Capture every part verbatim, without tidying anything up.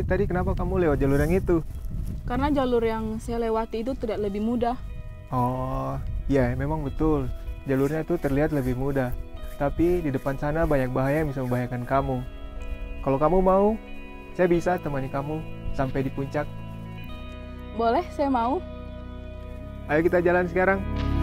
tadi kenapa kamu lewat jalur yang itu? Karena jalur yang saya lewati itu tidak lebih mudah. Oh, ya memang betul. Jalurnya itu terlihat lebih mudah. Tapi di depan sana banyak bahaya yang bisa membahayakan kamu. Kalau kamu mau, saya bisa temani kamu sampai di puncak. Boleh, saya mau. Ayo kita jalan sekarang.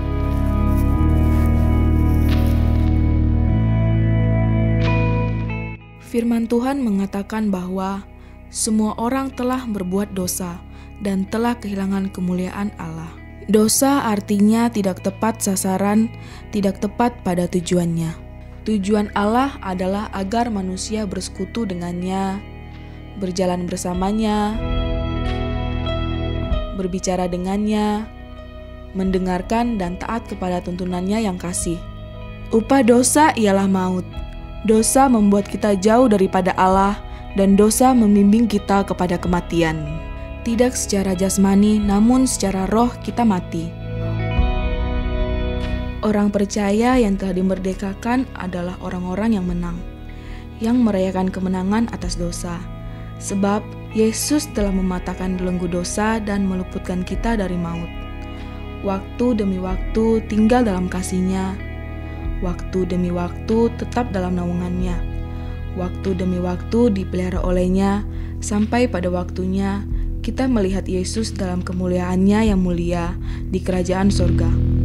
Firman Tuhan mengatakan bahwa semua orang telah berbuat dosa dan telah kehilangan kemuliaan Allah. Dosa artinya tidak tepat sasaran, tidak tepat pada tujuannya. Tujuan Allah adalah agar manusia bersekutu dengannya, berjalan bersamanya, berbicara dengannya, mendengarkan dan taat kepada tuntunannya yang kasih. Upah dosa ialah maut. Dosa membuat kita jauh daripada Allah dan dosa membimbing kita kepada kematian. Tidak secara jasmani, namun secara roh kita mati. Orang percaya yang telah dimerdekakan adalah orang-orang yang menang, yang merayakan kemenangan atas dosa. Sebab Yesus telah mematahkan belenggu dosa dan meluputkan kita dari maut. Waktu demi waktu tinggal dalam kasih-Nya. Waktu demi waktu tetap dalam naungannya. Waktu demi waktu dipelihara olehnya, sampai pada waktunya kita melihat Yesus dalam kemuliaannya yang mulia di kerajaan surga.